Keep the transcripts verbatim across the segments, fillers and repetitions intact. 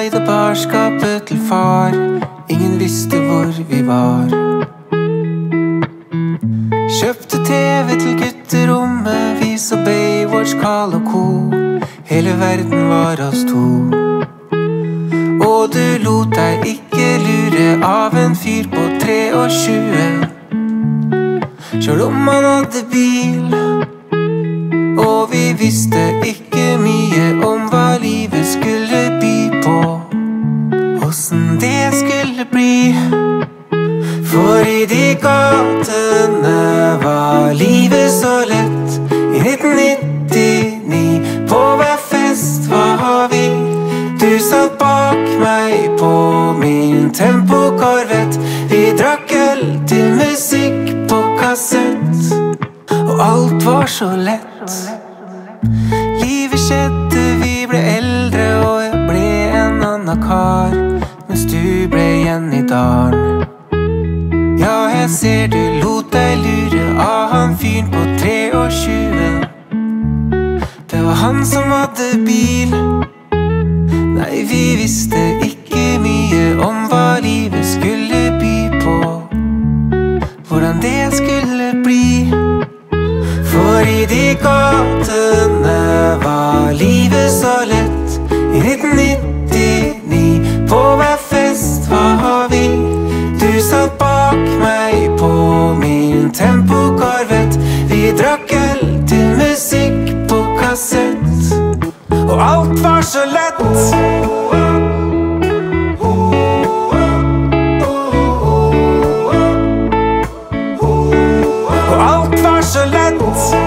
leide barskapet til far. Ingen visste hvor vi var. Kjøpte T V til gutterommet, vi så Baywatch, Carl og Co. Hele verden var oss to. Og du lot deg ikke lure av en fyr på tjuetre. Selv om han hadde bil, og vi visste ikke mye om hva livet skulle by på, hvordan det skulle bli. For i de gatene var livet så lett. I nitten nittini, på hver fest var vi. Du satt bak meg på min Tempo-Corvette. Vi drakk øl til musikk på kassett, og alt var så lett. Livet skjedde, vi ble eldre, og jeg ble en annen kar, mens du ble igjen i dalen. Ja, jeg ser du lot deg lure av han fyren på tjuetre. Det var han som hadde bil. Nei, vi visste ikke mye om hva livet skulle by på, hvordan det skulle bli. For i de gatene var livet så lett. I nitten nittini, på hver fest var vi. Du satt bak meg på min Tempo-Corvette. Vi drakk øl til musikk på kassett, og alt var så lett. Og alt var så lett.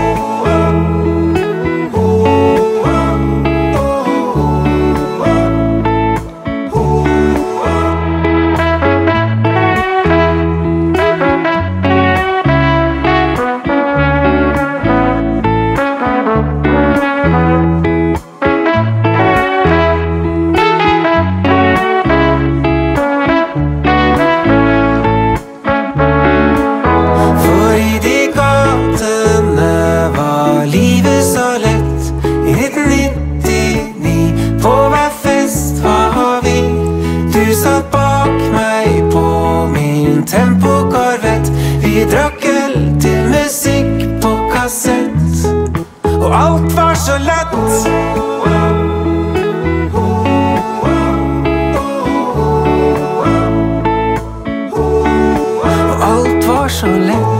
Tempo-Corvette. Vi drakk øl til musikk på kassett, og alt var så lett. Og alt var så lett.